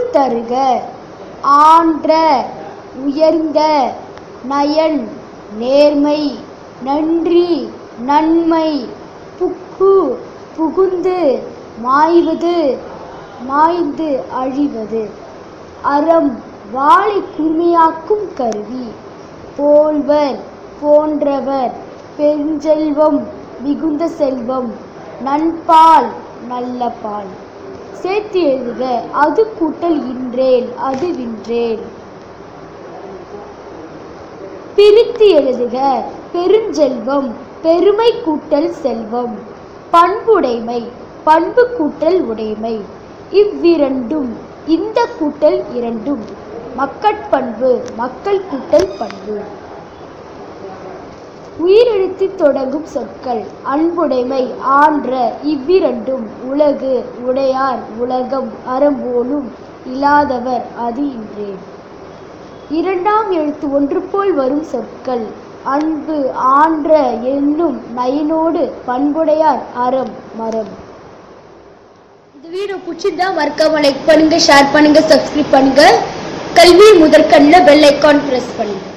தருக ஆன்ற உயர்ந்த நயன் நேர்மை நன்றி நன்மை புக்கு புகுந்து மாய்வது மாய்ந்து அழிவது அறம் வாளை கூர்மையாக்கும் கருவி போல்வர் போன்றவர் பெருஞ்செல்வம் மிகுந்த செல்வம் நண்பால் நல்ல பால். சேர்த்து எழுதுக அது கூட்டல் இன்றேல் அது வின்றேல். பிரித்து எழுதுக பெருஞ்செல்வம் பெருமை கூட்டல் செல்வம் பண்புடைமை பண்பு கூட்டல் உடைமை இவ்விரண்டும் இந்த கூட்டல் இரண்டும் மக்கட்பண்பு மக்கள் கூட்டல் பண்பு. உயிரெழுத்தி தொடங்கும் சொற்கள் அன்புடைமை ஆன்ற இவ்விரண்டும் உலகு உடையார் உலகம் அறம்போலும் இல்லாதவர் அது இன்றேன். இரண்டாம் எழுத்து ஒன்று போல் வரும் சொற்கள் அன்பு ஆன்ற என்னும் நயனோடு பண்புடையார் அறம் மரம். இந்த வீடியோ பிடிச்சிருந்தா மறக்காம லைக் பண்ணுங்க, ஷேர் பண்ணுங்க, சப்ஸ்கிரைப் பண்ணுங்க. கல்வி முதற்கண்ணில் பெல் ஐக்கான் பிரஸ் பண்ணுங்க.